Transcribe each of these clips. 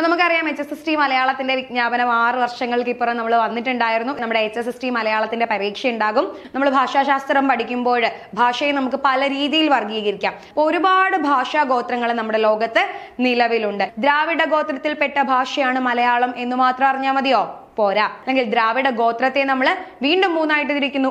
നമുക്കറിയാം HSST മലയാളത്തിന്റെ വിജ്ഞാപനം 6 വർഷങ്ങൾക്ക് ഇപ്പുറം നമ്മൾ വന്നിട്ടുണ്ടായിരുന്നു. നമ്മുടെ HSST മലയാളത്തിന്റെ പരീക്ഷ ഉണ്ടാകും. നമ്മൾ ഭാഷാശാസ്ത്രം പഠിക്കുമ്പോൾ ഭാഷയെ നമുക്ക് പല രീതിയിൽ വർഗീകരിക്കാം. ഒരുപാട് ഭാഷാ ഗോത്രങ്ങൾ നമ്മുടെ ലോകത്ത് നിലവിലുണ്ട്. ദ്രാവിഡ ഗോത്രത്തിൽപ്പെട്ട ഭാഷയാണ് മലയാളം എന്ന് മാത്രം അറിഞ്ഞാൽ മതിയോ? പോരാ. അല്ലെങ്കിൽ ദ്രാവിഡ ഗോത്രത്തെ നമ്മൾ വീണ്ടും 3ആയിട്ട് തിരിക്കുന്നു.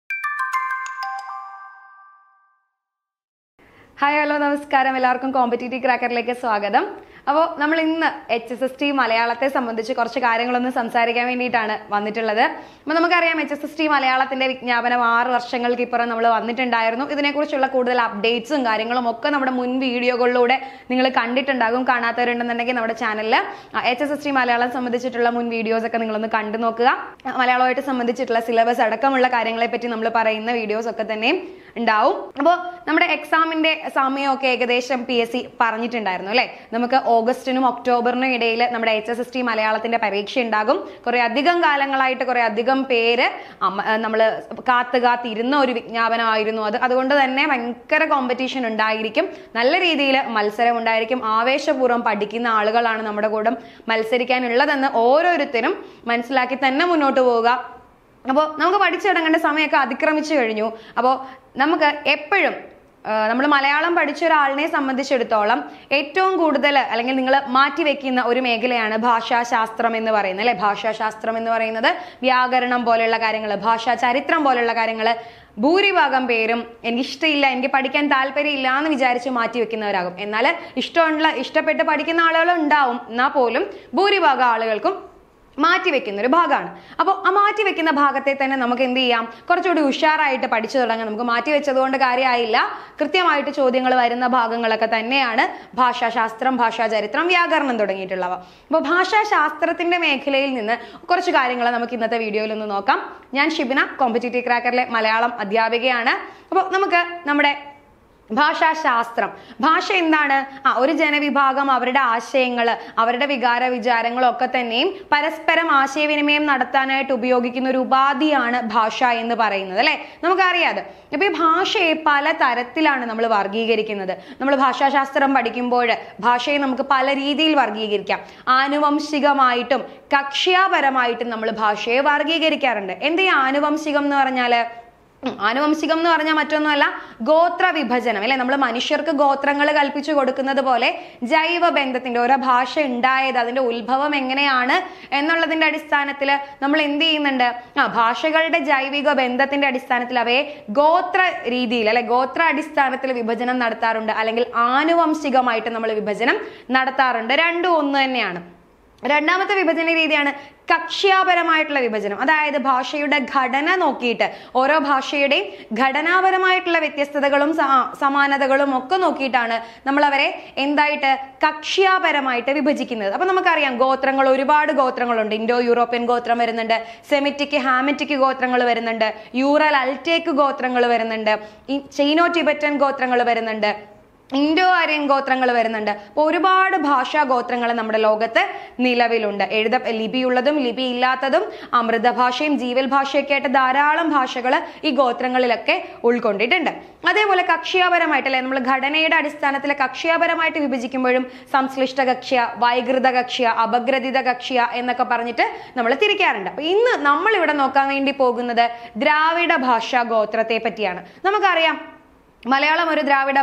ഹായ്, ഹലോ, നമസ്കാരം. എല്ലാവർക്കും കോമ്പറ്റീറ്റീവ് ക്രാക്കറിലേക്ക് സ്വാഗതം. അപ്പോൾ നമ്മൾ ഇന്ന് HSST മലയാളത്തെ സംബന്ധിച്ച് കുറച്ച് കാര്യങ്ങളൊന്ന് സംസാരിക്കാൻ വേണ്ടിയിട്ടാണ് വന്നിട്ടുള്ളത്. അപ്പോൾ നമുക്കറിയാം HSST മലയാളത്തിന്റെ വിജ്ഞാപനം 6 വർഷങ്ങൾക്ക് ഇപ്പുറം നമ്മൾ വന്നിട്ടുണ്ടായിരുന്നു. ഇതിനെക്കുറിച്ചുള്ള കൂടുതൽ അപ്ഡേറ്റ്സും കാര്യങ്ങളും ഒക്കെ നമ്മുടെ മുൻ വീഡിയോകളിലൂടെ നിങ്ങൾ കണ്ടിട്ടുണ്ടാകും. കാണാത്തവരുണ്ടെന്നുണ്ടെങ്കിൽ നമ്മുടെ ചാനലിൽ HSST മലയാളം സംബന്ധിച്ചിട്ടുള്ള മുൻ വീഡിയോസ് ഒക്കെ നിങ്ങളൊന്ന് കണ്ടു നോക്കുക. മലയാളമായിട്ട് സംബന്ധിച്ചിട്ടുള്ള സിലബസ് അടക്കമുള്ള കാര്യങ്ങളെ പറ്റി നമ്മൾ പറയുന്ന വീഡിയോസ് ഒക്കെ തന്നെയും ഉണ്ടാവും. അപ്പോൾ നമ്മുടെ എക്സാമിന്റെ സമയമൊക്കെ ഏകദേശം PSC പറഞ്ഞിട്ടുണ്ടായിരുന്നു അല്ലെ. നമുക്ക് ഓഗസ്റ്റിനും ഒക്ടോബറിനും ഇടയിൽ നമ്മുടെ HSST മലയാളത്തിന്റെ പരീക്ഷ ഉണ്ടാകും. കുറെ അധികം കാലങ്ങളായിട്ട് കുറെ അധികം പേര് നമ്മൾ കാത്തിരുന്ന ഒരു വിജ്ഞാപനമായിരുന്നു അത്. അതുകൊണ്ട് തന്നെ ഭയങ്കര കോമ്പറ്റീഷൻ ഉണ്ടായിരിക്കും, നല്ല രീതിയിൽ മത്സരം ഉണ്ടായിരിക്കും. ആവേശപൂർവ്വം പഠിക്കുന്ന ആളുകളാണ് നമ്മുടെ കൂടെ മത്സരിക്കാനുള്ളതെന്ന് ഓരോരുത്തരും മനസ്സിലാക്കി തന്നെ മുന്നോട്ട് പോവുക. അപ്പോൾ നമുക്ക് പഠിച്ചിടങ്ങേണ്ട സമയമൊക്കെ അതിക്രമിച്ചു കഴിഞ്ഞു. അപ്പോൾ നമുക്ക് എപ്പോഴും നമ്മൾ മലയാളം പഠിച്ച ഒരാളിനെ സംബന്ധിച്ചിടത്തോളം ഏറ്റവും കൂടുതൽ അല്ലെങ്കിൽ നിങ്ങൾ മാറ്റിവെക്കുന്ന ഒരു മേഖലയാണ് ഭാഷാശാസ്ത്രം എന്ന് പറയുന്നത് അല്ലെ. ഭാഷാശാസ്ത്രം എന്ന് പറയുന്നത് വ്യാകരണം പോലെയുള്ള കാര്യങ്ങൾ, ഭാഷാ ചരിത്രം പോലെയുള്ള കാര്യങ്ങൾ ഭൂരിഭാഗം പേരും എനിക്കിഷ്ടമില്ല, എനിക്ക് പഠിക്കാൻ താല്പര്യമില്ല എന്ന് വിചാരിച്ച് മാറ്റിവെക്കുന്നവരാകും. എന്നാൽ ഇഷ്ടപ്പെട്ട് പഠിക്കുന്ന ആളുകൾ ഉണ്ടാവും. എന്നാൽ പോലും ഭൂരിഭാഗം ആളുകൾക്കും മാറ്റിവെക്കുന്ന ഒരു ഭാഗമാണ്. അപ്പോൾ ആ മാറ്റിവെക്കുന്ന ഭാഗത്തെ തന്നെ നമുക്ക് എന്ത് ചെയ്യാം, കുറച്ചുകൂടി ഉഷാറായിട്ട് പഠിച്ചു തുടങ്ങാം. നമുക്ക് മാറ്റിവെച്ചത് കൊണ്ട് കാര്യമായില്ല. കൃത്യമായിട്ട് ചോദ്യങ്ങൾ വരുന്ന ഭാഗങ്ങളൊക്കെ തന്നെയാണ് ഭാഷാശാസ്ത്രം, ഭാഷാചരിത്രം, വ്യാകരണം തുടങ്ങിയിട്ടുള്ളവ. അപ്പോൾ ഭാഷാശാസ്ത്രത്തിന്റെ മേഖലയിൽ നിന്ന് കുറച്ച് കാര്യങ്ങൾ നമുക്ക് ഇന്നത്തെ വീഡിയോയിൽ ഒന്ന് നോക്കാം. ഞാൻ ഷിബിന, കോമ്പറ്റീറ്റീവ് ക്രാക്കറിലെ മലയാളം അധ്യാപികയാണ്. അപ്പോൾ നമുക്ക് നമ്മുടെ ഭാഷാശാസ്ത്രം, ഭാഷ എന്താണ്? ഒരു ജനവിഭാഗം അവരുടെ ആശയങ്ങൾ, അവരുടെ വികാര വിചാരങ്ങളും ഒക്കെ തന്നെയും പരസ്പരം ആശയവിനിമയം നടത്താനായിട്ട് ഉപയോഗിക്കുന്ന ഒരു ഉപാധിയാണ് ഭാഷ എന്ന് പറയുന്നത് അല്ലെ. നമുക്കറിയാതെ ഇപ്പൊ ഈ ഭാഷയെ പല തരത്തിലാണ് നമ്മൾ വർഗീകരിക്കുന്നത്. നമ്മൾ ഭാഷാശാസ്ത്രം പഠിക്കുമ്പോൾ ഭാഷയെ നമുക്ക് പല രീതിയിൽ വർഗീകരിക്കാം. ആനുവംശികമായിട്ടും കക്ഷ്യാപരമായിട്ടും നമ്മൾ ഭാഷയെ വർഗീകരിക്കാറുണ്ട്. എന്താ ആനുവംശികം എന്ന് പറഞ്ഞാല്? ആനുവംശികം എന്ന് പറഞ്ഞാൽ മറ്റൊന്നുമല്ല, ഗോത്ര വിഭജനം അല്ലെ. നമ്മൾ മനുഷ്യർക്ക് ഗോത്രങ്ങൾ കൽപ്പിച്ചു കൊടുക്കുന്നത് പോലെ ജൈവ ബന്ധത്തിന്റെ ഓരോ ഭാഷ ഉണ്ടായത്, അതിന്റെ ഉത്ഭവം എങ്ങനെയാണ് എന്നുള്ളതിന്റെ അടിസ്ഥാനത്തിൽ നമ്മൾ എന്ത് ചെയ്യുന്നുണ്ട്, ഭാഷകളുടെ ജൈവിക ബന്ധത്തിന്റെ അടിസ്ഥാനത്തിൽ അവയെ ഗോത്ര രീതിയിൽ അല്ലെ, ഗോത്ര അടിസ്ഥാനത്തിൽ വിഭജനം നടത്താറുണ്ട്. അല്ലെങ്കിൽ ആനുവംശികമായിട്ട് നമ്മൾ വിഭജനം നടത്താറുണ്ട്. രണ്ടും ഒന്ന് തന്നെയാണ്. രണ്ടാമത്തെ വിഭജന രീതിയാണ് കക്ഷ്യാപരമായിട്ടുള്ള വിഭജനം. അതായത് ഭാഷയുടെ ഘടന നോക്കിയിട്ട്, ഓരോ ഭാഷയുടെയും ഘടനാപരമായിട്ടുള്ള വ്യത്യസ്തതകളും സമാനതകളും ഒക്കെ നോക്കിയിട്ടാണ് നമ്മൾ അവരെ എന്തായിട്ട് കക്ഷ്യാപരമായിട്ട് വിഭജിക്കുന്നത്. അപ്പൊ നമുക്കറിയാം ഗോത്രങ്ങൾ, ഒരുപാട് ഗോത്രങ്ങളുണ്ട്. ഇൻഡോ യൂറോപ്യൻ ഗോത്രം വരുന്നുണ്ട്, സെമിറ്റിക് ഹാമിറ്റിക് ഗോത്രങ്ങൾ വരുന്നുണ്ട്, യൂറൽ അൽറ്റേക്ക് ഗോത്രങ്ങൾ വരുന്നുണ്ട്, ചൈനോ ടിബറ്റൻ ഗോത്രങ്ങൾ വരുന്നുണ്ട്, ഇൻഡോ ആര്യൻ ഗോത്രങ്ങൾ വരുന്നുണ്ട്. അപ്പോൾ ഒരുപാട് ഭാഷാ ഗോത്രങ്ങൾ നമ്മുടെ ലോകത്ത് നിലവിലുണ്ട്. ലിപിയുള്ളതും ലിപി ഇല്ലാത്തതും മൃതഭാഷയും ജീവൽ ഭാഷയൊക്കെ ആയിട്ട് ധാരാളം ഭാഷകൾ ഈ ഗോത്രങ്ങളിലൊക്കെ ഉൾക്കൊണ്ടിട്ടുണ്ട്. അതേപോലെ കക്ഷ്യാപരമായിട്ട് അല്ലെ, നമ്മൾ ഘടനയുടെ അടിസ്ഥാനത്തിൽ കക്ഷ്യാപരമായിട്ട് വിഭജിക്കുമ്പോഴും സംശ്ലിഷ്ട കക്ഷ്യ, വൈകൃത കക്ഷ്യ, അപഗ്രഥിത കക്ഷ്യ എന്നൊക്കെ പറഞ്ഞിട്ട് നമ്മൾ തിരിക്കാറുണ്ട്. അപ്പൊ ഇന്ന് നമ്മൾ ഇവിടെ നോക്കാൻ വേണ്ടി പോകുന്നത് ദ്രാവിഡ ഭാഷാ ഗോത്രത്തെ പറ്റിയാണ്. നമുക്കറിയാം മലയാളം ഒരു ദ്രാവിഡ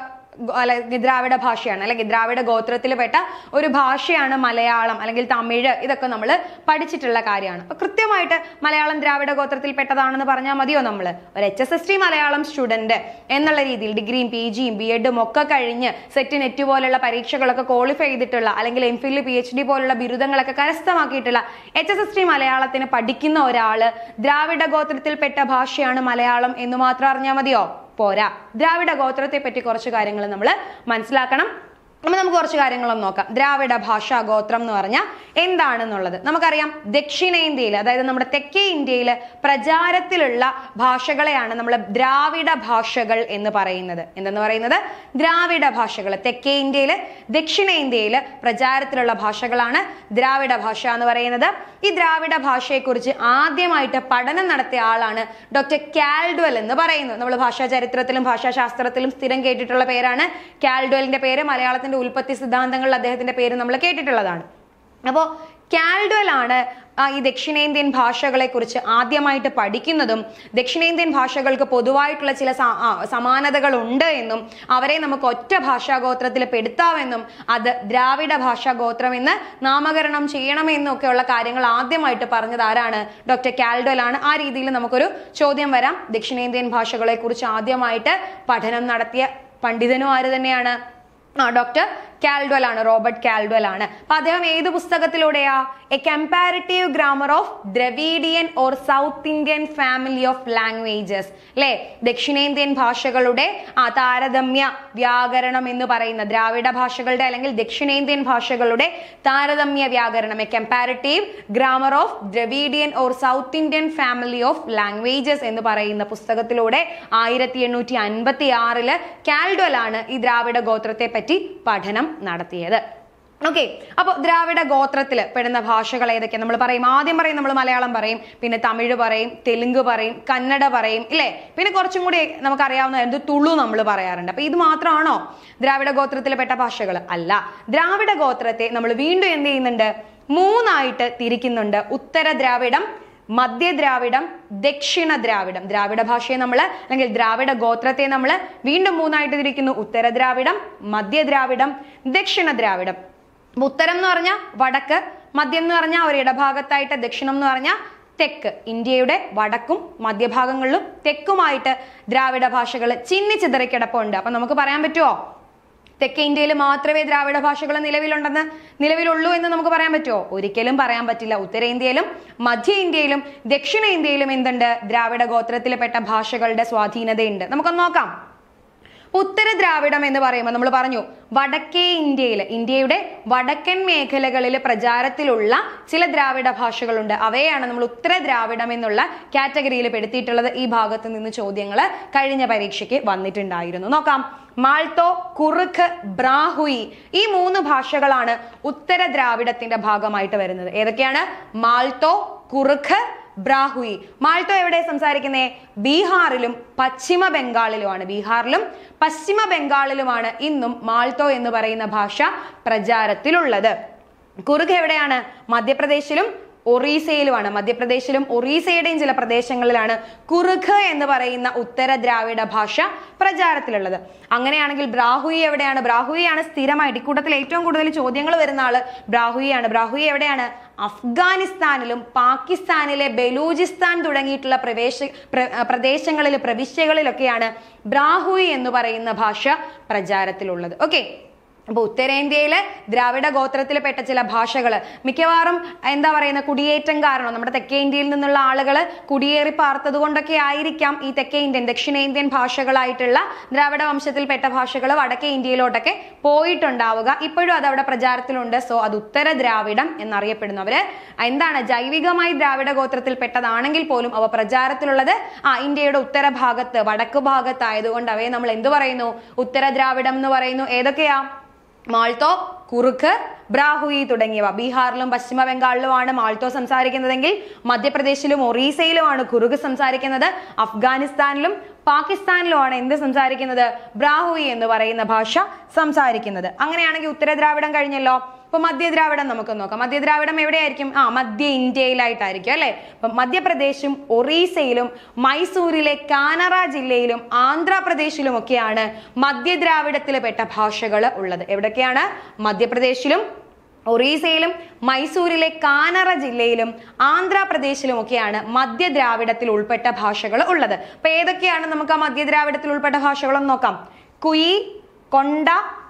ഭാഷയാണ് അല്ലെങ്കിൽ ദ്രാവിഡ ഗോത്രത്തിൽപ്പെട്ട ഒരു ഭാഷയാണ് മലയാളം അല്ലെങ്കിൽ തമിഴ്. ഇതൊക്കെ നമ്മൾ പഠിച്ചിട്ടുള്ള കാര്യമാണ്. അപ്പൊ കൃത്യമായിട്ട് മലയാളം ദ്രാവിഡ ഗോത്രത്തിൽപ്പെട്ടതാണെന്ന് പറഞ്ഞാൽ മതിയോ? നമ്മൾ ഒരു HSST മലയാളം സ്റ്റുഡന്റ് എന്നുള്ള രീതിയിൽ ഡിഗ്രിയും PGയും BEdും ഒക്കെ കഴിഞ്ഞ് സെറ്റ് നെറ്റ് പോലുള്ള പരീക്ഷകളൊക്കെ ക്വാളിഫൈ ചെയ്തിട്ടുള്ള അല്ലെങ്കിൽ MPhil PhD പോലുള്ള ബിരുദങ്ങളൊക്കെ കരസ്ഥമാക്കിയിട്ടുള്ള HSST മലയാളത്തിന് പഠിക്കുന്ന ഒരാള് ദ്രാവിഡ ഗോത്രത്തിൽപ്പെട്ട ഭാഷയാണ് മലയാളം എന്ന് മാത്രം അറിഞ്ഞാൽ മതിയോ? പോരാ. ദ്രാവിഡ ഗോത്രത്തെ പറ്റി കുറച്ച് കാര്യങ്ങൾ നമ്മൾ മനസ്സിലാക്കണം. അപ്പൊ നമുക്ക് കുറച്ച് കാര്യങ്ങളൊന്നും നോക്കാം. ദ്രാവിഡ ഭാഷാ ഗോത്രം എന്ന് പറഞ്ഞാൽ എന്താണെന്നുള്ളത് നമുക്കറിയാം. ദക്ഷിണേന്ത്യയിൽ, അതായത് നമ്മുടെ തെക്കേ ഇന്ത്യയിൽ പ്രചാരത്തിലുള്ള ഭാഷകളെയാണ് നമ്മൾ ദ്രാവിഡ ഭാഷകൾ എന്ന് പറയുന്നത്. എന്തെന്ന് പറയുന്നത്? ദ്രാവിഡ ഭാഷകൾ. തെക്കേ ഇന്ത്യയിൽ, ദക്ഷിണേന്ത്യയിൽ പ്രചാരത്തിലുള്ള ഭാഷകളാണ് ദ്രാവിഡ ഭാഷ എന്ന് പറയുന്നത്. ഈ ദ്രാവിഡ ഭാഷയെക്കുറിച്ച് ആദ്യമായിട്ട് പഠനം നടത്തിയ ആളാണ് ഡോക്ടർ കാൽഡ്വെൽ എന്ന് പറയുന്നത്. നമ്മൾ ഭാഷാ ചരിത്രത്തിലും ഭാഷാശാസ്ത്രത്തിലും സ്ഥിരം കേട്ടിട്ടുള്ള പേരാണ്. കാൽഡ്വെലിന്റെ പേര്, മലയാളത്തിന്റെ ഉൽപ്പത്തി സിദ്ധാന്തങ്ങളിൽ അദ്ദേഹത്തിന്റെ പേര് നമ്മൾ കേട്ടിട്ടുള്ളതാണ്. അപ്പോൾ കാൽഡ്വെൽ ആണ് ഈ ദക്ഷിണേന്ത്യൻ ഭാഷകളെ കുറിച്ച് ആദ്യമായിട്ട് പഠിക്കുന്നതും ദക്ഷിണേന്ത്യൻ ഭാഷകൾക്ക് പൊതുവായിട്ടുള്ള ചില സമാനതകൾ ഉണ്ട് എന്നും അവരെ നമുക്ക് ഒറ്റ ഭാഷാഗോത്രത്തിൽ പെടുത്താമെന്നും അത് ദ്രാവിഡ ഭാഷാഗോത്രം എന്ന് നാമകരണം ചെയ്യണമെന്നും ഒക്കെയുള്ള കാര്യങ്ങൾ ആദ്യമായിട്ട് പറഞ്ഞത് ആരാണ്? ഡോക്ടർ കാൽഡ്വെൽ ആണ്. ആ രീതിയിൽ നമുക്കൊരു ചോദ്യം വരാം. ദക്ഷിണേന്ത്യൻ ഭാഷകളെ കുറിച്ച് ആദ്യമായിട്ട് പഠനം നടത്തിയ പണ്ഡിതനും ആര് തന്നെയാണ്? ഡോക്ടർ കാൽഡ്വെൽ ആണ്, റോബർട്ട് കാൽഡ്വെൽ ആണ്. അപ്പൊ അദ്ദേഹം ഏത് പുസ്തകത്തിലൂടെയാ? A comparative grammar of Dravidian or south Indian family of languages, അല്ലെ? ദക്ഷിണേന്ത്യൻ ഭാഷകളുടെ താരതമ്യ വ്യാകരണം എന്ന് പറയുന്ന ദ്രാവിഡ ഭാഷകളുടെ അല്ലെങ്കിൽ ദക്ഷിണേന്ത്യൻ ഭാഷകളുടെ താരതമ്യ വ്യാകരണം, a comparative grammar of Dravidian or south Indian family of languages എന്ന് പറയുന്ന പുസ്തകത്തിലൂടെ 1856 കാൽഡ്വെൽ ആണ് ഈ ദ്രാവിഡ ഗോത്രത്തെ പറ്റി പഠനം നടത്തിയത്. ഓക്കെ, അപ്പൊ ദ്രാവിഡ ഗോത്രത്തിൽ പെടുന്ന ഭാഷകൾ ഏതൊക്കെ നമ്മൾ പറയും? ആദ്യം പറയും നമ്മൾ മലയാളം പറയും, പിന്നെ തമിഴ് പറയും, തെലുങ്ക് പറയും, കന്നഡ പറയും, ഇല്ലേ? പിന്നെ കുറച്ചും കൂടി നമുക്കറിയാവുന്ന തുളു നമ്മൾ പറയാറുണ്ട്. അപ്പൊ ഇത് മാത്രമാണോ ദ്രാവിഡ ഗോത്രത്തിൽ പെട്ട ഭാഷകൾ? അല്ല. ദ്രാവിഡ ഗോത്രത്തെ നമ്മൾ വീണ്ടും എന്ത് ചെയ്യുന്നുണ്ട്? 3ആയിട്ട് തിരിക്കുന്നുണ്ട്. ഉത്തര ദ്രാവിഡം, മധ്യ ദ്രാവിഡം, ദക്ഷിണ ദ്രാവിഡം. ദ്രാവിഡ ഭാഷയെ നമ്മൾ അല്ലെങ്കിൽ ദ്രാവിഡ ഗോത്രത്തെ നമ്മൾ വീണ്ടും 3ആയിട്ട് തിരിക്കുന്നു. ഉത്തര ദ്രാവിഡം, മധ്യ ദ്രാവിഡം, ദക്ഷിണ ദ്രാവിഡം. ഉത്തരം എന്ന് പറഞ്ഞാൽ വടക്ക്, മധ്യം എന്ന് പറഞ്ഞാൽ ഒരു ഇടഭാഗത്തായിട്ട്, ദക്ഷിണം എന്ന് പറഞ്ഞാൽ തെക്ക്. ഇന്ത്യയുടെ വടക്കും മധ്യഭാഗങ്ങളിലും തെക്കുമായിട്ട് ദ്രാവിഡ ഭാഷകൾ ചിന്നിച്ചിതറിക്കിടപ്പുണ്ട്. അപ്പൊ നമുക്ക് പറയാൻ പറ്റുമോ തെക്കേ ഇന്ത്യയിൽ മാത്രമേ ദ്രാവിഡ ഭാഷകൾ നിലവിലുള്ളൂ എന്ന് നമുക്ക് പറയാൻ പറ്റുമോ? ഒരിക്കലും പറയാൻ പറ്റില്ല. ഉത്തരേന്ത്യയിലും മധ്യ ഇന്ത്യയിലും ദക്ഷിണ ഇന്ത്യയിലും എന്തുണ്ട്? ദ്രാവിഡ ഗോത്രത്തിൽപ്പെട്ട ഭാഷകളുടെ സ്വാധീനതയുണ്ട്. നമുക്കൊന്ന് നോക്കാം. ഉത്തര ദ്രാവിഡം എന്ന് പറയുമ്പോൾ നമ്മൾ പറഞ്ഞു വടക്കേ ഇന്ത്യയുടെ വടക്കൻ മേഖലകളിൽ പ്രചാരത്തിലുള്ള ചില ദ്രാവിഡ ഭാഷകളുണ്ട്. അവയാണ് നമ്മൾ ഉത്തര ദ്രാവിഡം എന്നുള്ള കാറ്റഗറിയിൽ പെടുത്തിയിട്ടുള്ളത്. ഈ ഭാഗത്ത് നിന്ന് ചോദ്യങ്ങൾ കഴിഞ്ഞ പരീക്ഷയ്ക്ക് വന്നിട്ടുണ്ടായിരുന്നു. നോക്കാം. മാൾട്ടോ, കുറുഖ്, ബ്രാഹുയി, ഈ 3 ഭാഷകളാണ് ഉത്തര ദ്രാവിഡത്തിന്റെ ഭാഗമായിട്ട് വരുന്നത്. ഏതൊക്കെയാണ്? മാൾട്ടോ, കുറുഖ്, ബ്രാഹുയി. മാൾട്ടോ എവിടെ സംസാരിക്കുന്നേ? ബീഹാറിലും പശ്ചിമ ബംഗാളിലുമാണ്. ബീഹാറിലും പശ്ചിമ ബംഗാളിലുമാണ് ഇന്നും മാൾട്ടോ എന്ന് പറയുന്ന ഭാഷ പ്രചാരത്തിലുള്ളത്. കുറുഖ് എവിടെയാണ്? മധ്യപ്രദേശിലും ഒറീസയിലുമാണ്. മധ്യപ്രദേശിലും ഒറീസയുടെയും ചില പ്രദേശങ്ങളിലാണ് കുറുഖ് എന്ന് പറയുന്ന ഉത്തര ദ്രാവിഡ ഭാഷ പ്രചാരത്തിലുള്ളത്. അങ്ങനെയാണെങ്കിൽ ബ്രാഹുയി എവിടെയാണ്? ബ്രാഹുയിയാണ് സ്ഥിരമായിട്ട് ഇക്കൂട്ടത്തിൽ ഏറ്റവും കൂടുതൽ ചോദ്യങ്ങൾ വരുന്ന ആള് ബ്രാഹുയിയാണ്. ബ്രാഹുയി എവിടെയാണ്? അഫ്ഗാനിസ്ഥാനിലും പാകിസ്ഥാനിലെ ബലൂചിസ്ഥാൻ തുടങ്ങിയിട്ടുള്ള പ്രദേശങ്ങളിലെ പ്രവിശ്യകളിലൊക്കെയാണ് ബ്രാഹുയി എന്ന് പറയുന്ന ഭാഷ പ്രചാരത്തിലുള്ളത്. ഓക്കെ, അപ്പൊ ഉത്തരേന്ത്യയിലെ ദ്രാവിഡ ഗോത്രത്തിൽപ്പെട്ട ചില ഭാഷകൾ മിക്കവാറും എന്താ പറയുന്ന കുടിയേറ്റം കാരണം നമ്മുടെ തെക്കേ ഇന്ത്യയിൽ നിന്നുള്ള ആളുകൾ കുടിയേറി പാർത്തത് കൊണ്ടൊക്കെ ആയിരിക്കാം ഈ തെക്കേ ഇന്ത്യൻ ദക്ഷിണേന്ത്യൻ ഭാഷകളായിട്ടുള്ള ദ്രാവിഡ വംശത്തിൽപ്പെട്ട ഭാഷകൾ വടക്കേ ഇന്ത്യയിലോട്ടൊക്കെ പോയിട്ടുണ്ടാവുക. ഇപ്പോഴും അത് അവിടെ പ്രചാരത്തിലുണ്ട്. സോ അത് ഉത്തര ദ്രാവിഡം എന്നറിയപ്പെടുന്നു. അവര് എന്താണ് ജൈവികമായി ദ്രാവിഡ ഗോത്രത്തിൽപ്പെട്ടതാണെങ്കിൽ പോലും അവ പ്രചാരത്തിലുള്ളത് ഇന്ത്യയുടെ ഉത്തര ഭാഗത്ത് വടക്ക് ഭാഗത്തായതുകൊണ്ട് അവയെ നമ്മൾ എന്ത് പറയുന്നു? ഉത്തര ദ്രാവിഡം എന്ന് പറയുന്നു. ഏതൊക്കെയാ? മാൾട്ടോ, കുറുഖ്, ബ്രാഹുയി തുടങ്ങിയവ. ബീഹാറിലും പശ്ചിമ ബംഗാളിലുമാണ് മാൾട്ടോ സംസാരിക്കുന്നതെങ്കിൽ മധ്യപ്രദേശിലും ഒറീസയിലുമാണ് കുറുഖ് സംസാരിക്കുന്നത്. അഫ്ഗാനിസ്ഥാനിലും പാകിസ്ഥാനിലുമാണ് എന്ത് സംസാരിക്കുന്നത്? ബ്രാഹുയി എന്ന് പറയുന്ന ഭാഷ സംസാരിക്കുന്നത്. അങ്ങനെയാണെങ്കിൽ ഉത്തര ദ്രാവിഡം കഴിഞ്ഞല്ലോ. അപ്പൊ മധ്യദ്രാവിഡം നമുക്ക് നോക്കാം. മധ്യദ്രാവിഡം എവിടെയായിരിക്കും? മധ്യ ഇന്ത്യയിലായിട്ടായിരിക്കും അല്ലെ. അപ്പൊ മധ്യപ്രദേശും ഒറീസയിലും മൈസൂരിലെ കാനറ ജില്ലയിലും ആന്ധ്രാപ്രദേശിലും ഒക്കെയാണ് മധ്യദ്രാവിഡത്തിൽ പെട്ട ഭാഷകൾ ഉള്ളത്. എവിടൊക്കെയാണ്? മധ്യപ്രദേശിലും ഒറീസയിലും മൈസൂരിലെ കാനറ ജില്ലയിലും ആന്ധ്രാപ്രദേശിലും ഒക്കെയാണ് മധ്യദ്രാവിഡത്തിൽ ഉൾപ്പെട്ട ഭാഷകൾ ഉള്ളത്. അപ്പൊ ഏതൊക്കെയാണ് നമുക്ക് ആ മധ്യദ്രാവിഡത്തിൽ ഉൾപ്പെട്ട ഭാഷകളൊന്നും നോക്കാം. കുയി, കൊണ്ട,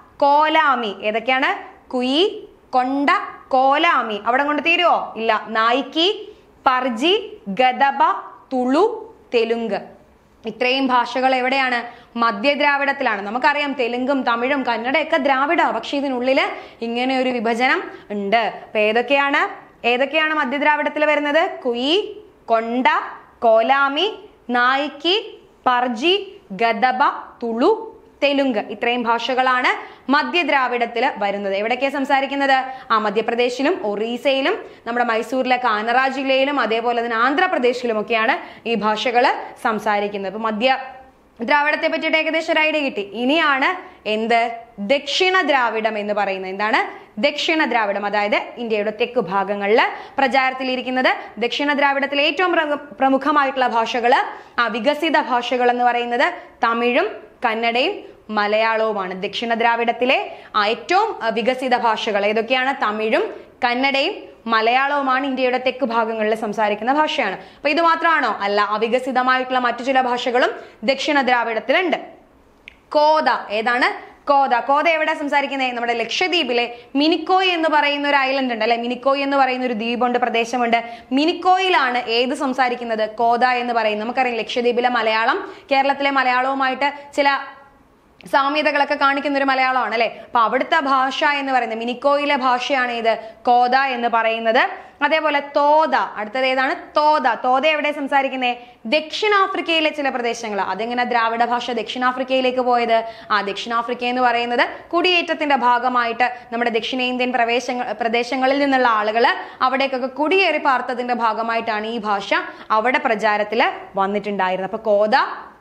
കോലാമി. ഏതൊക്കെയാണ്? കുയി, കൊണ്ട, കോലാമി. അവിടെ കൊണ്ട് തീരുവോ? ഇല്ല. നായിക്കി, പർജി, ഗദബ, തുളു, തെലുങ്ക്. ഇത്രയും ഭാഷകൾ എവിടെയാണ്? മധ്യദ്രാവിഡത്തിലാണ്. നമുക്കറിയാം തെലുങ്കും തമിഴും കന്നഡയൊക്കെ ദ്രാവിഡ, പക്ഷെ ഇതിനുള്ളില് ഇങ്ങനെ ഒരു വിഭജനം ഉണ്ട്. അപ്പൊ ഏതൊക്കെയാണ് മധ്യദ്രാവിഡത്തിൽ വരുന്നത്? കുയി, കൊണ്ട, കോലാമി, നായിക്കി, പർജി, ഗദബ, തുളു, തെലുങ്ക്. ഇത്രയും ഭാഷകളാണ് മധ്യദ്രാവിഡത്തിൽ വരുന്നത്. എവിടൊക്കെയാണ് സംസാരിക്കുന്നത്? മധ്യപ്രദേശിലും ഒറീസയിലും നമ്മുടെ മൈസൂരിലെ കാനറ ജില്ലയിലും അതേപോലെ തന്നെ ആന്ധ്രാപ്രദേശിലും ഒക്കെയാണ് ഈ ഭാഷകൾ സംസാരിക്കുന്നത്. ഇപ്പൊ ദ്രാവിഡത്തെ പറ്റിയിട്ട് ഏകദേശം ഒരു ഐഡിയ കിട്ടി. ഇനിയാണ് എന്ത് ദക്ഷിണ ദ്രാവിഡം എന്ന് പറയുന്നത്. എന്താണ് ദക്ഷിണ ദ്രാവിഡം? അതായത് ഇന്ത്യയുടെ തെക്ക് ഭാഗങ്ങളിൽ പ്രചാരത്തിലിരിക്കുന്നത് ദക്ഷിണ ദ്രാവിഡത്തിലെ ഏറ്റവും പ്രമുഖമായിട്ടുള്ള ഭാഷകള്, വികസിത ഭാഷകൾ എന്ന് പറയുന്നത് തമിഴും കന്നഡയും മലയാളവുമാണ്. ദക്ഷിണ ദ്രാവിഡത്തിലെ ഏറ്റവും വികസിത ഭാഷകൾ ഏതൊക്കെയാണ്? തമിഴും കന്നഡയും മലയാളവുമാണ്. ഇന്ത്യയുടെ തെക്ക് ഭാഗങ്ങളിൽ സംസാരിക്കുന്ന ഭാഷയാണ്. അപ്പൊ ഇത് മാത്രമാണോ? അല്ല, അവികസിതമായിട്ടുള്ള മറ്റു ചില ഭാഷകളും ദക്ഷിണ ദ്രാവിഡത്തിലുണ്ട്. കോദ ഏതാണ്? കോദ. കോദ എവിടെ സംസാരിക്കുന്നത്? നമ്മുടെ ലക്ഷദ്വീപിലെ മിനിക്കോയ് എന്ന് പറയുന്ന ഒരു ഐലൻഡ് ഉണ്ട് അല്ലെ, മിനിക്കോയ് എന്ന് പറയുന്ന ഒരു ദ്വീപുണ്ട്, പ്രദേശമുണ്ട്. മിനിക്കോയിലാണ് ഏത് സംസാരിക്കുന്നത്? കോദ എന്ന് പറയുന്നത്. നമുക്കറിയാം ലക്ഷദ്വീപിലെ മലയാളം കേരളത്തിലെ മലയാളവുമായിട്ട് ചില സാമ്യതകളൊക്കെ കാണിക്കുന്ന ഒരു മലയാളമാണ് അല്ലെ. അപ്പൊ അവിടുത്തെ ഭാഷ എന്ന് പറയുന്നത് മിനിക്കോയിലെ ഭാഷയാണ് ഇത് കോദ എന്ന് പറയുന്നത്. അതേപോലെ തോത, അടുത്തത് ഏതാണ്? തോത. തോത എവിടെ സംസാരിക്കുന്നത്? ദക്ഷിണാഫ്രിക്കയിലെ ചില പ്രദേശങ്ങൾ. അതെങ്ങനെ ദ്രാവിഡ ഭാഷ ദക്ഷിണാഫ്രിക്കയിലേക്ക് പോയത്? ദക്ഷിണാഫ്രിക്ക എന്ന് പറയുന്നത് കുടിയേറ്റത്തിന്റെ ഭാഗമായിട്ട് നമ്മുടെ ദക്ഷിണേന്ത്യൻ പ്രദേശങ്ങളിൽ നിന്നുള്ള ആളുകൾ അവിടേക്കൊക്കെ കുടിയേറി പാർത്തതിന്റെ ഭാഗമായിട്ടാണ് ഈ ഭാഷ അവിടെ പ്രചാരത്തിൽ വന്നിട്ടുണ്ടായിരുന്നത്. അപ്പൊ കോദ,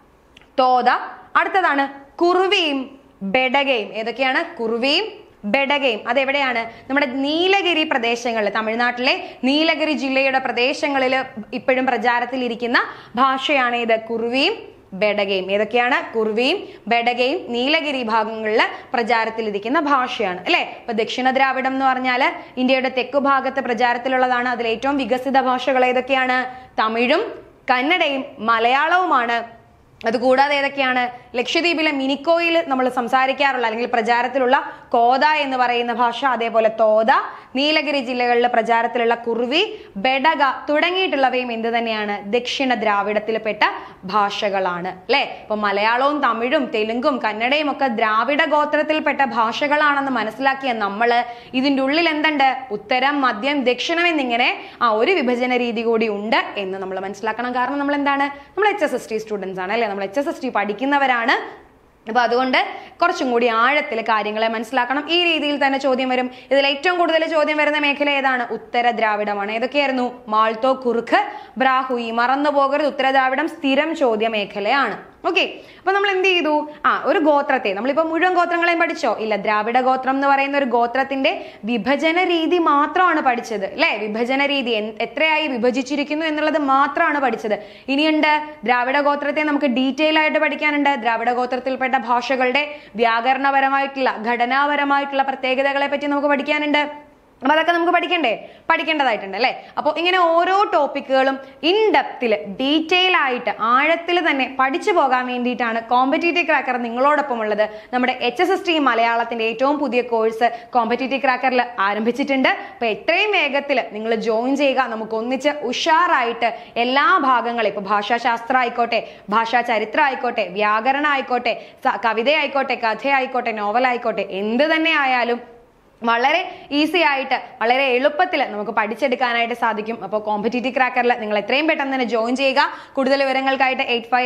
തോത. അടുത്തതാണ് കുറുവിയും ബെഡകയും. ഏതൊക്കെയാണ്? കുറുവിയും ബെഡകയും. അതെവിടെയാണ്? നമ്മുടെ നീലഗിരി പ്രദേശങ്ങളിൽ, തമിഴ്നാട്ടിലെ നീലഗിരി ജില്ലയുടെ പ്രദേശങ്ങളിൽ ഇപ്പോഴും പ്രചാരത്തിലിരിക്കുന്ന ഭാഷയാണ് ഇത്, കുറുവിയും ബെഡകയും. ഏതൊക്കെയാണ്? കുറുവിയും ബെഡകയും നീലഗിരി ഭാഗങ്ങളിൽ പ്രചാരത്തിലിരിക്കുന്ന ഭാഷയാണ് അല്ലെ. അപ്പൊ ദക്ഷിണ ദ്രാവിഡം എന്ന് പറഞ്ഞാൽ ഇന്ത്യയുടെ തെക്കു ഭാഗത്ത് പ്രചാരത്തിലുള്ളതാണ്. അതിൽ ഏറ്റവും വികസിത ഭാഷകൾ ഏതൊക്കെയാണ്? തമിഴും കന്നഡയും മലയാളവുമാണ്. അതുകൂടാതെ ഏതൊക്കെയാണ്? ലക്ഷദ്വീപിലെ മിനിക്കോയിൽ നമ്മൾ സംസാരിക്കാറുള്ള അല്ലെങ്കിൽ പ്രചാരത്തിലുള്ള കോദ എന്ന് പറയുന്ന ഭാഷ, അതേപോലെ തോത, നീലഗിരി ജില്ലകളിലെ പ്രചാരത്തിലുള്ള കുറുവി, ബെഡക തുടങ്ങിയിട്ടുള്ളവയും എന്ത് തന്നെയാണ്? ദക്ഷിണ ദ്രാവിഡത്തിൽപ്പെട്ട ഭാഷകളാണ് അല്ലെ. അപ്പൊ മലയാളവും തമിഴും തെലുങ്കും കന്നഡയും ഒക്കെ ദ്രാവിഡ ഗോത്രത്തിൽപ്പെട്ട ഭാഷകളാണെന്ന് മനസ്സിലാക്കിയ നമ്മള് ഇതിൻ്റെ ഉള്ളിൽ എന്തുണ്ട്? ഉത്തരം, മധ്യം, ദക്ഷിണം എന്നിങ്ങനെ ഒരു വിഭജന രീതി കൂടി ഉണ്ട് എന്ന് നമ്മൾ മനസ്സിലാക്കണം. കാരണം നമ്മൾ എന്താണ്? നമ്മൾ HSST സ്റ്റുഡൻസ് ആണ് അല്ലെ, നമ്മൾ HSST പഠിക്കുന്നവരാണ്. അപ്പൊ അതുകൊണ്ട് കുറച്ചും കൂടി ആഴത്തിൽ കാര്യങ്ങളെ മനസ്സിലാക്കണം. ഈ രീതിയിൽ തന്നെ ചോദ്യം വരും. ഇതിൽ ഏറ്റവും കൂടുതൽ ചോദ്യം വരുന്ന മേഖല ഏതാണ്? ഉത്തര ദ്രാവിഡമാണ്. ഏതൊക്കെയായിരുന്നു? മാൾത്തോ, കുറുഖ്, ബ്രാഹുയി. മറന്നു പോകരുത്, ഉത്തര ദ്രാവിഡം സ്ഥിരം ചോദ്യ മേഖലയാണ്. ഓക്കെ. അപ്പൊ നമ്മൾ എന്ത് ചെയ്തു? ഒരു ഗോത്രത്തെ നമ്മളിപ്പോ മുഴുവൻ ഗോത്രങ്ങളെയും പഠിച്ചോ? ഇല്ല. ദ്രാവിഡ ഗോത്രം എന്ന് പറയുന്ന ഒരു ഗോത്രത്തിന്റെ വിഭജന രീതി മാത്രമാണ് പഠിച്ചത് അല്ലെ. വിഭജന രീതി എത്രയായി വിഭജിച്ചിരിക്കുന്നു എന്നുള്ളത് മാത്രമാണ് പഠിച്ചത്. ഇനിയുണ്ട് ദ്രാവിഡ ഗോത്രത്തെ നമുക്ക് ഡീറ്റെയിൽ ആയിട്ട് പഠിക്കാനുണ്ട്. ദ്രാവിഡ ഗോത്രത്തിൽപ്പെട്ട ഭാഷകളുടെ വ്യാകരണപരമായിട്ടുള്ള ഘടനാപരമായിട്ടുള്ള പ്രത്യേകതകളെ പറ്റി നമുക്ക് പഠിക്കാനുണ്ട്. അപ്പൊ അതൊക്കെ നമുക്ക് പഠിക്കേണ്ടതായിട്ടുണ്ട് അല്ലെ. അപ്പോൾ ഇങ്ങനെ ഓരോ ടോപ്പിക്കുകളും ഇൻ ഡെപ്തിൽ ഡീറ്റെയിൽ ആയിട്ട് ആഴത്തിൽ തന്നെ പഠിച്ചു പോകാൻ വേണ്ടിയിട്ടാണ് കോമ്പറ്റീറ്റീവ് ക്രാക്കർ നിങ്ങളോടൊപ്പം ഉള്ളത്. നമ്മുടെ HSST മലയാളത്തിന്റെ ഏറ്റവും പുതിയ കോഴ്സ് കോമ്പറ്റീറ്റീവ് ക്രാക്കറിൽ ആരംഭിച്ചിട്ടുണ്ട്. അപ്പൊ എത്രയും വേഗത്തിൽ നിങ്ങൾ ജോയിൻ ചെയ്യുക. നമുക്ക് ഒന്നിച്ച് ഉഷാറായിട്ട് എല്ലാ ഭാഗങ്ങളും, ഇപ്പൊ ഭാഷാശാസ്ത്രം ആയിക്കോട്ടെ, ഭാഷാ ചരിത്രം ആയിക്കോട്ടെ, വ്യാകരണം ആയിക്കോട്ടെ, കവിത ആയിക്കോട്ടെ, കഥ ആയിക്കോട്ടെ, നോവൽ ആയിക്കോട്ടെ, എന്ത് തന്നെ ആയാലും വളരെ ഈസി ആയിട്ട് വളരെ എളുപ്പത്തിൽ നമുക്ക് പഠിച്ചെടുക്കാനായിട്ട് സാധിക്കും. അപ്പോൾ കോമ്പറ്റീറ്റീവ് ക്രാക്കറിൽ നിങ്ങൾ എത്രയും പെട്ടെന്ന് തന്നെ ജോയിൻ ചെയ്യുക. കൂടുതൽ വിവരങ്ങൾക്കായിട്ട്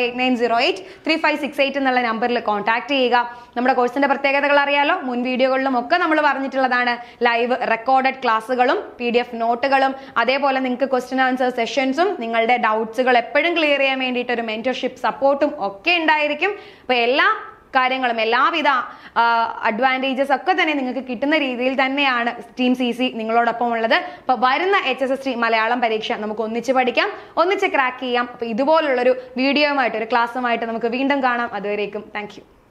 8589083568 എന്നുള്ള നമ്പറിൽ കോൺടാക്ട് ചെയ്യുക. നമ്മുടെ കോഴ്സിന്റെ പ്രത്യേകതകൾ അറിയാലോ, മുൻ വീഡിയോകളിലും ഒക്കെ നമ്മൾ പറഞ്ഞിട്ടുള്ളതാണ്. ലൈവ് റെക്കോർഡഡ് ക്ലാസ്സുകളും PDF നോട്ടുകളും, അതേപോലെ നിങ്ങൾക്ക് ക്വസ്റ്റ്യൻ ആൻസർ സെഷൻസും, നിങ്ങളുടെ ഡൗട്ട്സുകൾ എപ്പോഴും ക്ലിയർ ചെയ്യാൻ വേണ്ടിയിട്ട് ഒരു മെന്റർഷിപ്പ് സപ്പോർട്ടും ഒക്കെ ഉണ്ടായിരിക്കും. അപ്പോൾ എല്ലാ കാര്യങ്ങളും എല്ലാവിധ അഡ്വാൻറ്റേജസ് ഒക്കെ തന്നെ നിങ്ങൾക്ക് കിട്ടുന്ന രീതിയിൽ തന്നെയാണ് ടീം CC നിങ്ങളോടൊപ്പം ഉള്ളത്. അപ്പൊ വരുന്ന HSST മലയാളം പരീക്ഷ നമുക്ക് ഒന്നിച്ച് പഠിക്കാം, ഒന്നിച്ച് ക്രാക്ക് ചെയ്യാം. അപ്പൊ ഇതുപോലുള്ളൊരു വീഡിയോയുമായിട്ട് ഒരു ക്ലാസ്സുമായിട്ട് നമുക്ക് വീണ്ടും കാണാം. അതുവരേക്കും താങ്ക് യു.